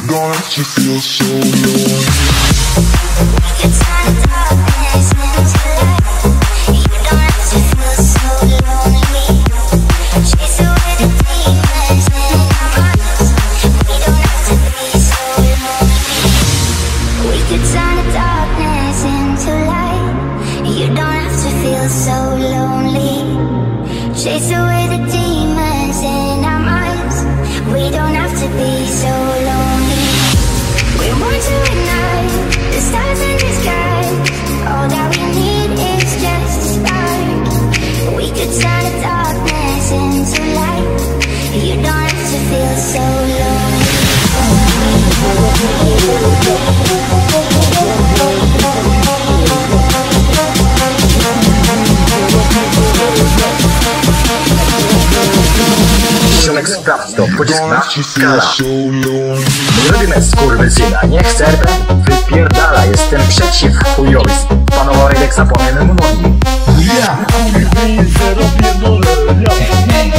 don't have to feel so lonely. We could turn the darkness into light. You don't have to feel so lonely. Chase away the demons in our minds. We don't have to be so lonely. We could turn the darkness into light. You don't have to feel so lonely. Chase away the demons in our minds. We don't have to be so lonely. We want to ignite the stars in the sky. All that we need is just a spark. We could turn the darkness into light. You don't have to feel so lonely. Ziomek sprawdź to, pociskna skala. Nie robimy skurwysyna, niech serwer wypierdala. Jestem przeciw chujowi. Panował Redeksa, płamiemy mu nogi. Ja, kurwy, zero pierdolenia.